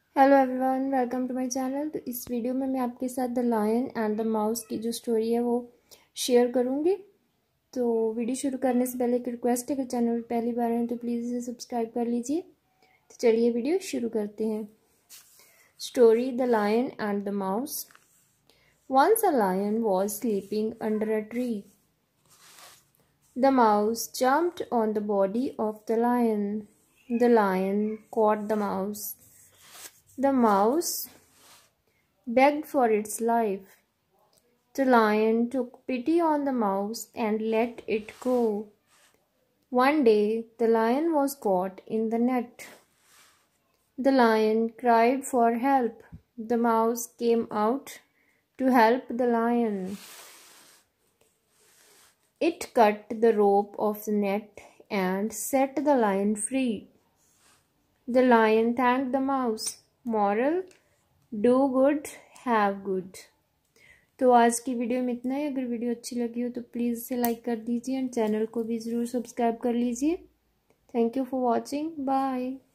Hello everyone, welcome to my channel. तो इस video में मैं आपके साथ the lion and the mouse की जो स्टोरी है वो शेयर करूँगी। तो वीडियो शुरू करने से पहले एक रिक्वेस्ट है कि चैनल पर पहली बार हैं तो प्लीज़ इसे सब्सक्राइब कर लीजिए। तो चलिए वीडियो शुरू करते हैं। Story the lion and the mouse. Once a lion was sleeping under a tree. The mouse jumped on the body of the lion. The lion caught the mouse. The mouse begged for its life. The lion took pity on the mouse and let it go. One day the lion was caught in the net. The lion cried for help. The mouse came out to help the lion. It cut the rope of the net and set the lion free. The lion thanked the mouse. Moral: do good, have good. तो आज की video में इतना ही। अगर video अच्छी लगी हो तो प्लीज़ इसे लाइक कर दीजिए एंड चैनल को भी ज़रूर सब्सक्राइब कर लीजिए। Thank you for watching. Bye.